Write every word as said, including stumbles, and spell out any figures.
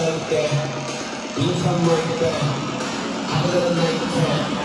がいて、Bさんもいて、あれがないって。